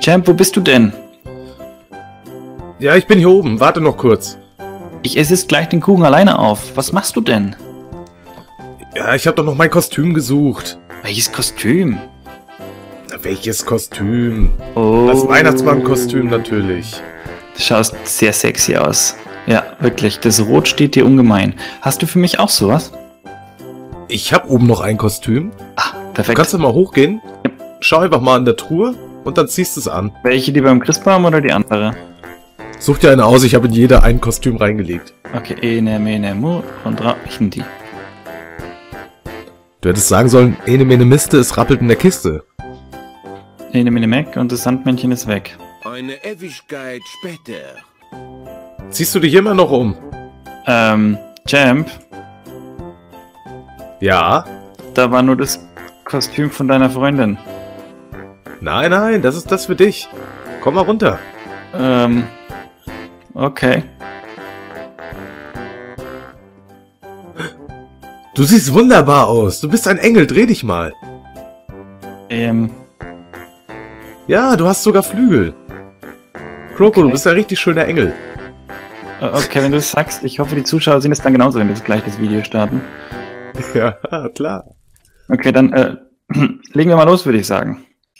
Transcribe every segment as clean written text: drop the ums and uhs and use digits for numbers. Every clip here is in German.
Champ, wo bist du denn? Ja, ich bin hier oben. Warte noch kurz. Ich esse jetzt gleich den Kuchen alleine auf. Was machst du denn? Ja, ich habe doch noch mein Kostüm gesucht. Welches Kostüm? Na, welches Kostüm? Oh. Das Weihnachtsmann-Kostüm natürlich. Du schaust sehr sexy aus. Ja, wirklich. Das Rot steht dir ungemein. Hast du für mich auch sowas? Ich habe oben noch ein Kostüm. Ah, Du perfekt. kannst du mal hochgehen? Schau einfach mal an der Truhe und dann ziehst du es an. Welche, die beim Christbaum oder die andere? Such dir eine aus, ich habe in jeder ein Kostüm reingelegt. Okay, ene, mene, mu und rauchen die. Du hättest sagen sollen, ene mene Miste, es rappelt in der Kiste. Ene, mene, meck und das Sandmännchen ist weg. Eine Ewigkeit später. Ziehst du dich immer noch um? Champ, Ja? da war nur das Kostüm von deiner Freundin. Nein, nein, das ist das für dich. Komm mal runter. Okay. Du siehst wunderbar aus. Du bist ein Engel, dreh dich mal. Ja, du hast sogar Flügel. Kroko, Okay. du bist ein richtig schöner Engel. Okay, wenn du es sagst, ich hoffe, die Zuschauer sehen es dann genauso, wenn wir jetzt gleich das Video starten. Ja, klar. Okay, dann legen wir mal los, würde ich sagen.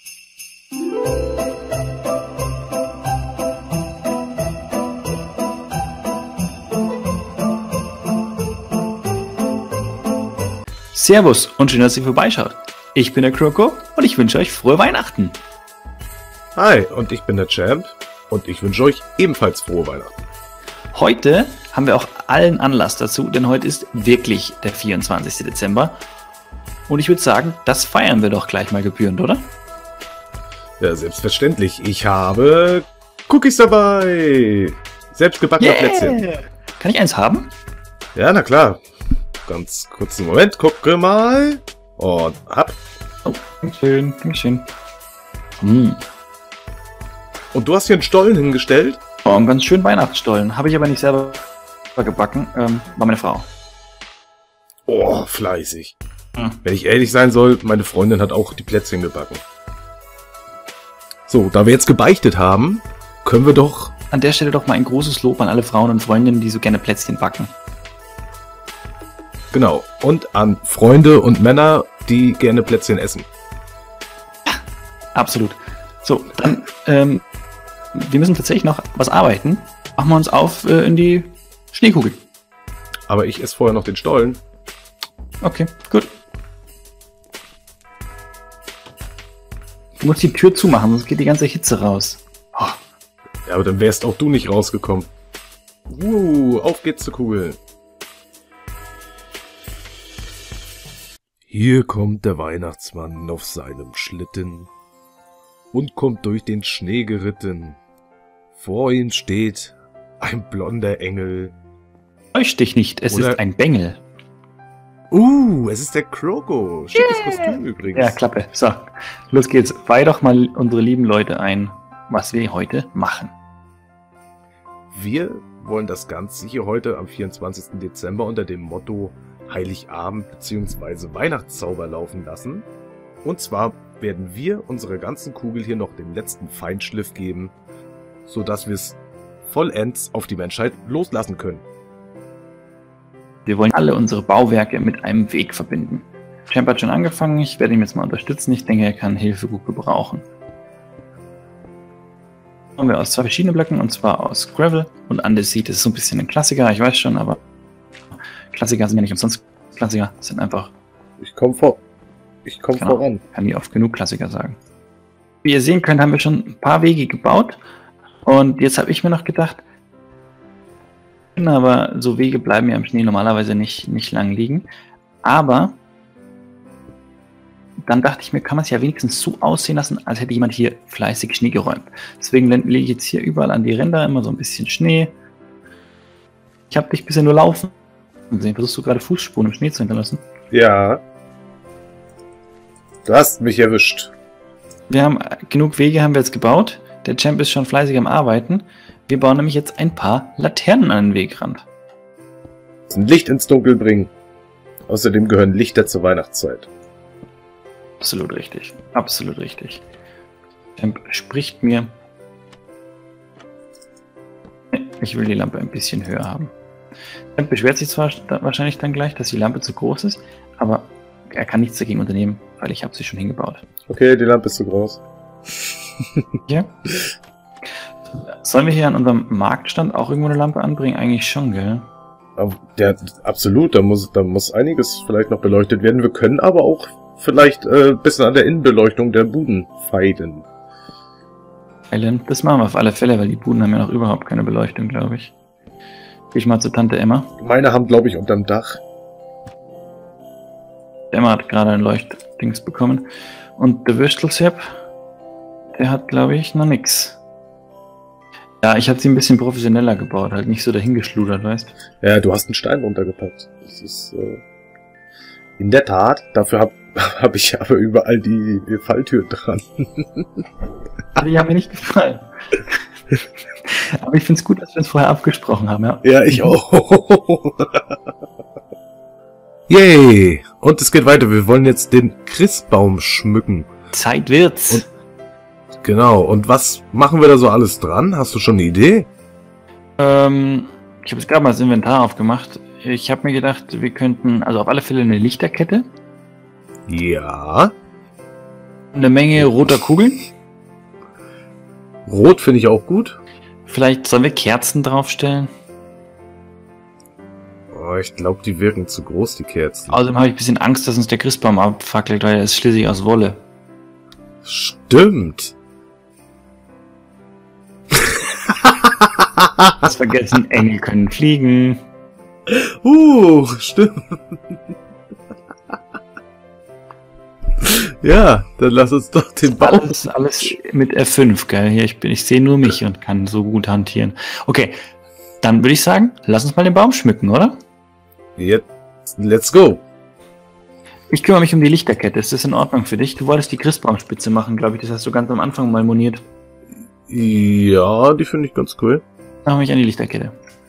Servus und schön, dass ihr vorbeischaut. Ich bin der Kroko und ich wünsche euch frohe Weihnachten. Hi, und ich bin der Champ. Und ich wünsche euch ebenfalls frohe Weihnachten. Heute haben wir auch allen Anlass dazu, denn heute ist wirklich der 24. Dezember. Und ich würde sagen, das feiern wir doch gleich mal gebührend, oder? Ja, selbstverständlich. Ich habe Cookies dabei. Selbstgebackene Plätzchen. Kann ich eins haben? Ja, na klar. Ganz kurzen Moment, gucke mal. Und ab. Oh, Dankeschön, Dankeschön. Hm. Und du hast hier einen Stollen hingestellt? Oh, einen ganz schönen Weihnachtsstollen. Habe ich aber nicht selber gebacken. War meine Frau. Oh, fleißig. Hm. Wenn ich ehrlich sein soll, meine Freundin hat auch die Plätzchen gebacken. So, da wir jetzt gebeichtet haben, können wir doch... An der Stelle doch mal ein großes Lob an alle Frauen und Freundinnen, die so gerne Plätzchen backen. Genau. Und an Freunde und Männer, die gerne Plätzchen essen. Absolut. So, dann, wir müssen tatsächlich noch was arbeiten. Machen wir uns auf in die Schneekugel. Aber ich esse vorher noch den Stollen. Okay, gut. Du musst die Tür zumachen, sonst geht die ganze Hitze raus. Oh, Ja, aber dann wärst auch du nicht rausgekommen. Auf geht's zur Kugel. Hier kommt der Weihnachtsmann auf seinem Schlitten und kommt durch den Schnee geritten. Vor ihm steht ein blonder Engel. täusch dich nicht, es Oder- ist ein Bengel. Es ist der Kroko. Schickes Kostüm übrigens. Ja, Klappe. So, los geht's. Weih doch mal unsere lieben Leute ein, was wir heute machen. Wir wollen das Ganze hier heute am 24. Dezember unter dem Motto Heiligabend bzw. Weihnachtszauber laufen lassen. Und zwar werden wir unserer ganzen Kugel hier noch den letzten Feinschliff geben, sodass wir es vollends auf die Menschheit loslassen können. Wir wollen alle unsere Bauwerke mit einem Weg verbinden. Champ hat schon angefangen, ich werde ihn jetzt mal unterstützen. Ich denke, er kann Hilfe gut gebrauchen. Haben wir aus zwei verschiedenen Blöcken, und zwar aus Gravel und Andesit. Das ist so ein bisschen ein Klassiker, ich weiß schon, aber Klassiker sind ja nicht umsonst Klassiker, sind einfach, Ich komme voran. kann nie oft genug Klassiker sagen. Wie ihr sehen könnt, haben wir schon ein paar Wege gebaut und jetzt habe ich mir noch gedacht, aber so Wege bleiben ja im Schnee normalerweise nicht lang liegen, aber dann dachte ich mir, kann man es ja wenigstens so aussehen lassen, als hätte jemand hier fleißig Schnee geräumt. Deswegen lege ich jetzt hier überall an die Ränder immer so ein bisschen Schnee. Ich habe dich bisher nur laufen sehen. Versuchst du gerade Fußspuren im Schnee zu hinterlassen? Ja. Du hast mich erwischt. Wir haben genug Wege haben wir jetzt gebaut. Der Champ ist schon fleißig am Arbeiten. Wir bauen nämlich jetzt ein paar Laternen an den Wegrand. Ein Licht ins Dunkel bringen. Außerdem gehören Lichter zur Weihnachtszeit. Absolut richtig. Absolut richtig. Champ spricht mir. Ich will die Lampe ein bisschen höher haben. Champ beschwert sich zwar wahrscheinlich dann gleich, dass die Lampe zu groß ist, aber er kann nichts dagegen unternehmen, weil ich habe sie schon hingebaut. Okay, die Lampe ist zu groß. Ja. Sollen wir hier an unserem Marktstand auch irgendwo eine Lampe anbringen? Eigentlich schon, gell? Ja, absolut. Da muss einiges vielleicht noch beleuchtet werden. Wir können aber auch vielleicht ein bisschen an der Innenbeleuchtung der Buden feilen. Das machen wir auf alle Fälle, weil die Buden haben ja noch überhaupt keine Beleuchtung, glaube ich. Geh ich mal zu Tante Emma. Meine haben, glaube ich, unterm Dach. Emma hat gerade ein Leuchtdings bekommen. Und der Würstelsepp, der hat, glaube ich, noch nix. Ja, ich habe sie ein bisschen professioneller gebaut, halt nicht so dahingeschludert, weißt du? Ja, du hast einen Stein runtergepackt. Das ist in der Tat. Dafür hab ich aber überall die Falltür dran. Die haben mir nicht gefallen. Aber ich finde es gut, dass wir uns vorher abgesprochen haben, ja. Ja, ich auch. Yay! Und es geht weiter. Wir wollen jetzt den Christbaum schmücken. Zeit wird's. Genau. Und was machen wir da so alles dran? Hast du schon eine Idee? Ich habe jetzt gerade mal das Inventar aufgemacht. Ich habe mir gedacht, wir könnten, also auf alle Fälle eine Lichterkette. Ja. Eine Menge roter Kugeln. Rot finde ich auch gut. Vielleicht sollen wir Kerzen draufstellen. Oh, ich glaube, die wirken zu groß, die Kerzen. Außerdem habe ich ein bisschen Angst, dass uns der Christbaum abfackelt, weil er ist schließlich aus Wolle. Stimmt. Hast vergessen, Engel können fliegen. Stimmt. Ja, dann lass uns doch den Baum... Alles mit F5, gell? Hier, ich sehe nur mich und kann so gut hantieren. Okay, dann würde ich sagen, lass uns mal den Baum schmücken, oder? Jetzt, let's go. Ich kümmere mich um die Lichterkette. Ist das in Ordnung für dich? Du wolltest die Christbaumspitze machen, glaube ich. Das hast du ganz am Anfang mal moniert. Ja, die finde ich ganz cool. Dann mache ich an die Lichterkette.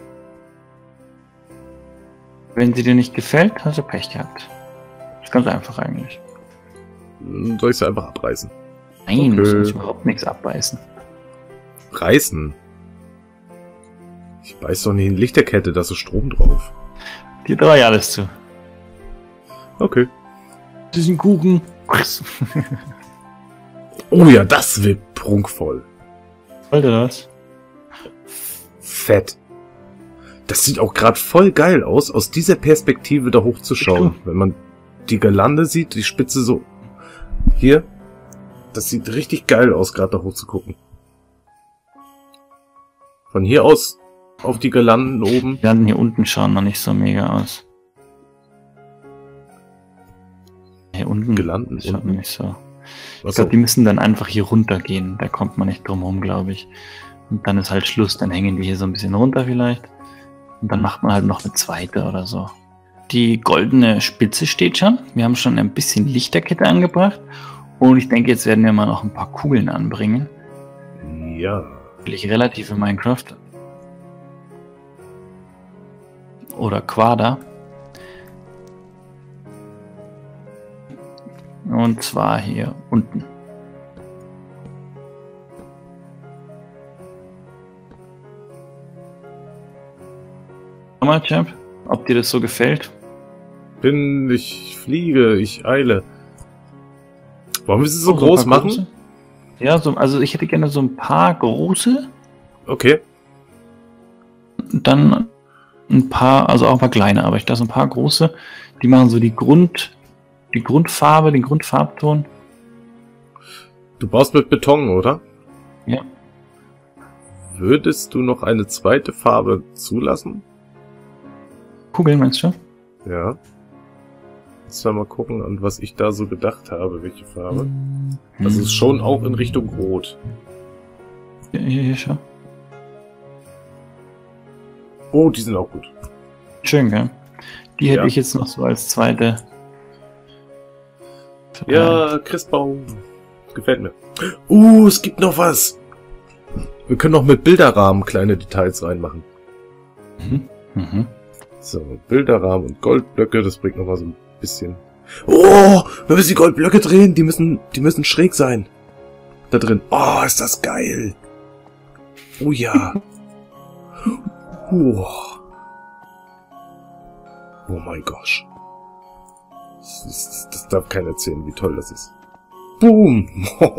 Wenn sie dir nicht gefällt, hast du Pech gehabt. Ist ganz einfach eigentlich. Soll ich sie einfach abreißen? Nein, Okay. du musst überhaupt nichts abbeißen. Reißen? Ich beiß doch nicht in Lichterkette, da ist so Strom drauf. Dir traue ich alles zu. Okay. Das ist ein Kuchen. Oh ja, das wird prunkvoll. Wollte das? Fett. Das sieht auch gerade voll geil aus dieser Perspektive da hochzuschauen. Wenn man die Girlande sieht, die Spitze so... Hier. Das sieht richtig geil aus, gerade da hoch zu gucken. Von hier aus auf die Girlanden oben. Die Girlanden hier unten schauen noch nicht so mega aus. Hier unten Girlanden schaut unten? nicht so. Ich Achso. glaube, die müssen dann einfach hier runter gehen. Da kommt man nicht drum rum, glaube ich. Und dann ist halt Schluss. Dann hängen die hier so ein bisschen runter vielleicht. Und dann macht man halt noch eine zweite oder so. Die goldene Spitze steht schon. Wir haben schon ein bisschen Lichterkette angebracht. Und ich denke, jetzt werden wir mal noch ein paar Kugeln anbringen. Ja. Natürlich relativ in Minecraft. Oder Quader. Und zwar hier unten. Schau mal, Champ, ob dir das so gefällt. Ich fliege, ich eile. Wollen wir sie so ein groß paar machen? große? Ja, also ich hätte gerne so ein paar große. Okay. Dann ein paar, also auch ein paar kleine, aber ich lasse ein paar große. Die machen so die Grundfarbe, den Grundfarbton. Du baust mit Beton, oder? Ja. Würdest du noch eine zweite Farbe zulassen? Kugeln meinst du? Ja. Jetzt mal gucken, an was ich da so gedacht habe, welche Farbe. Also es ist schon auch in Richtung Rot. Hier schau. Oh, die sind auch gut. Schön, gell? Die hätte Ja. ich jetzt noch so als zweite. Ja, Christbaum. Gefällt mir. Es gibt noch was. Wir können noch mit Bilderrahmen kleine Details reinmachen. Mhm. Mhm. So, Bilderrahmen und Goldblöcke, das bringt noch mal so ein bisschen... Oh, wir müssen die Goldblöcke drehen, die müssen schräg sein. da drin. Oh, ist das geil. Oh ja. Oh mein Gott. Das darf keiner erzählen, wie toll das ist. Boom.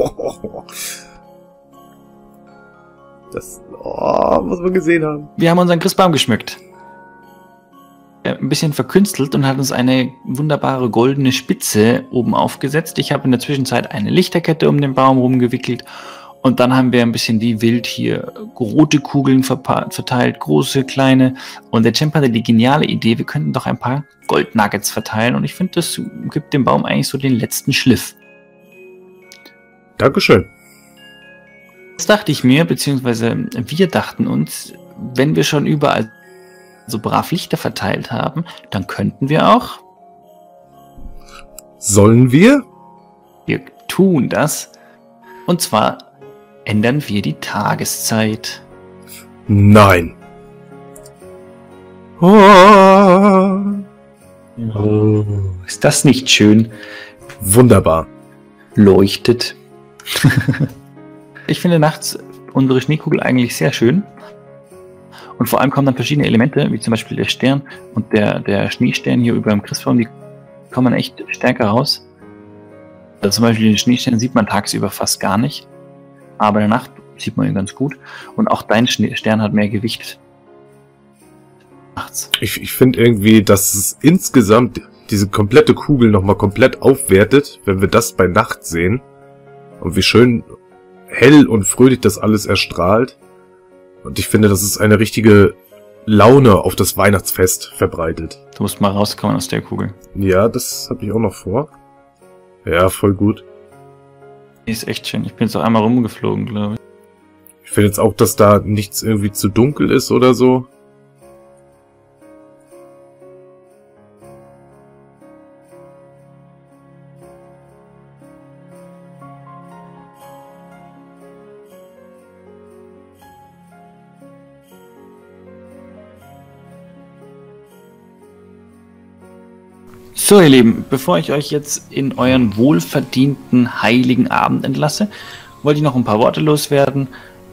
Das, was wir gesehen haben. Wir haben unseren Christbaum geschmückt. Ein bisschen verkünstelt und hat uns eine wunderbare goldene Spitze oben aufgesetzt. Ich habe in der Zwischenzeit eine Lichterkette um den Baum rumgewickelt und dann haben wir ein bisschen wie wild hier rote Kugeln verteilt, große, kleine. Und der Champ hatte die geniale Idee, wir könnten doch ein paar Goldnuggets verteilen und ich finde, das gibt dem Baum eigentlich so den letzten Schliff. Dankeschön. Das dachte ich mir, beziehungsweise wir dachten uns, wenn wir schon überall so brav Lichter verteilt haben, dann könnten wir auch. Sollen wir? Wir tun das. Und zwar ändern wir die Tageszeit. Nein. Oh. Ist das nicht schön? Wunderbar. Leuchtet. Ich finde nachts unsere Schneekugel eigentlich sehr schön. Und vor allem kommen dann verschiedene Elemente, wie zum Beispiel der Stern und der Schneestern hier über dem Christbaum, die kommen echt stärker raus. Also zum Beispiel den Schneestern sieht man tagsüber fast gar nicht, aber in der Nacht sieht man ihn ganz gut. Und auch dein Stern hat mehr Gewicht nachts. Ich finde irgendwie, dass es insgesamt diese komplette Kugel nochmal komplett aufwertet, wenn wir das bei Nacht sehen. Und wie schön hell und fröhlich das alles erstrahlt. Und ich finde, dass es eine richtige Laune auf das Weihnachtsfest verbreitet. Du musst mal rauskommen aus der Kugel. Ja, das habe ich auch noch vor. Ja, voll gut. Die ist echt schön. Ich bin jetzt auch einmal rumgeflogen, glaube ich. Ich finde jetzt auch, dass da nichts irgendwie zu dunkel ist oder so. So, ihr Lieben, bevor ich euch jetzt in euren wohlverdienten heiligen Abend entlasse, wollte ich noch ein paar Worte loswerden.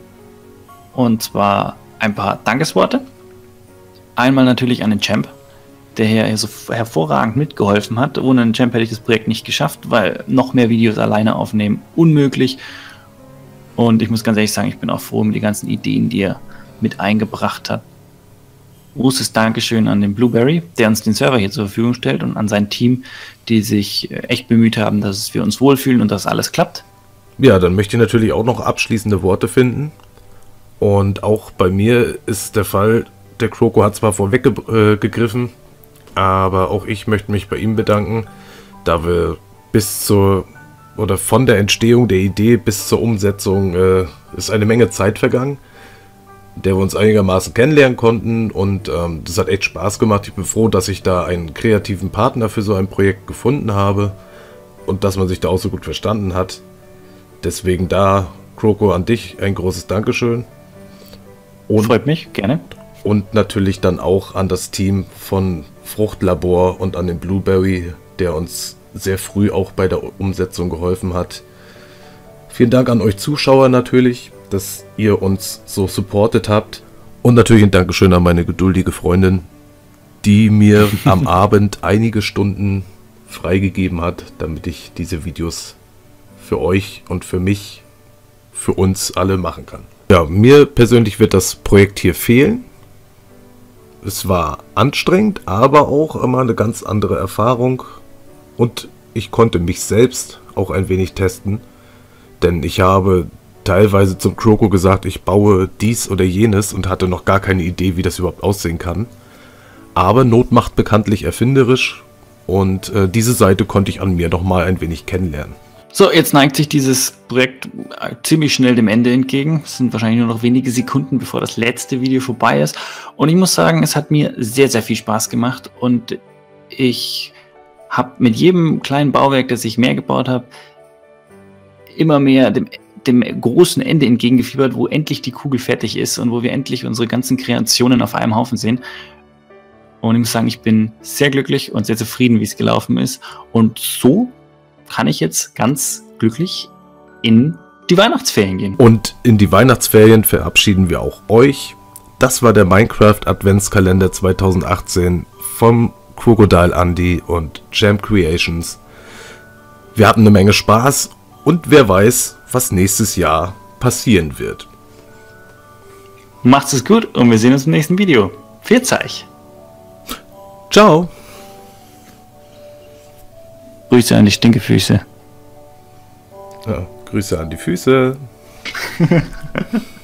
Und zwar ein paar Dankesworte. Einmal natürlich an den Champ, der hier so hervorragend mitgeholfen hat. Ohne den Champ hätte ich das Projekt nicht geschafft, weil noch mehr Videos alleine aufnehmen unmöglich. Und ich muss ganz ehrlich sagen, ich bin auch froh um die ganzen Ideen, die er mit eingebracht hat. Großes Dankeschön an den Blueberry, der uns den Server hier zur Verfügung stellt, und an sein Team, die sich echt bemüht haben, dass wir uns wohlfühlen und dass alles klappt. Ja, dann möchte ich natürlich auch noch abschließende Worte finden. Und auch bei mir ist der Fall, der Kroko hat zwar vorweggegriffen, aber auch ich möchte mich bei ihm bedanken, da wir von der Entstehung der Idee bis zur Umsetzung ist eine Menge Zeit vergangen, der wir uns einigermaßen kennenlernen konnten, und das hat echt Spaß gemacht. Ich bin froh, dass ich da einen kreativen Partner für so ein Projekt gefunden habe und dass man sich da auch so gut verstanden hat. Deswegen da, Kroko, an dich ein großes Dankeschön. Und, freut mich, gerne. Und natürlich dann auch an das Team von Fruchtlabor und an den Blueberry, der uns sehr früh auch bei der Umsetzung geholfen hat. Vielen Dank an euch Zuschauer natürlich, dass ihr uns so supportet habt. Und natürlich ein Dankeschön an meine geduldige Freundin, die mir am Abend einige Stunden freigegeben hat, damit ich diese Videos für euch und für mich, für uns alle machen kann. Ja, mir persönlich wird das Projekt hier fehlen. Es war anstrengend, aber auch immer eine ganz andere Erfahrung. Und ich konnte mich selbst auch ein wenig testen. Denn ich habe teilweise zum Kroko gesagt, ich baue dies oder jenes und hatte noch gar keine Idee, wie das überhaupt aussehen kann. Aber Not macht bekanntlich erfinderisch, und diese Seite konnte ich an mir noch mal ein wenig kennenlernen. So, jetzt neigt sich dieses Projekt ziemlich schnell dem Ende entgegen. Es sind wahrscheinlich nur noch wenige Sekunden, bevor das letzte Video vorbei ist. Und ich muss sagen, es hat mir sehr, sehr viel Spaß gemacht. Und ich habe mit jedem kleinen Bauwerk, das ich mehr gebaut habe, immer mehr dem großen Ende entgegengefiebert, wo endlich die Kugel fertig ist und wo wir endlich unsere ganzen Kreationen auf einem Haufen sehen. Und ich muss sagen, ich bin sehr glücklich und sehr zufrieden, wie es gelaufen ist. Und so kann ich jetzt ganz glücklich in die Weihnachtsferien gehen. Und in die Weihnachtsferien verabschieden wir auch euch. Das war der Minecraft Adventskalender 2018 vom Crocodile Andy und Jam Creations. Wir hatten eine Menge Spaß und wer weiß, was nächstes Jahr passieren wird. Macht's es gut und wir sehen uns im nächsten Video. Viel Zeich. Ciao. Grüße an die Stinkefüße. Ja, Grüße an die Füße.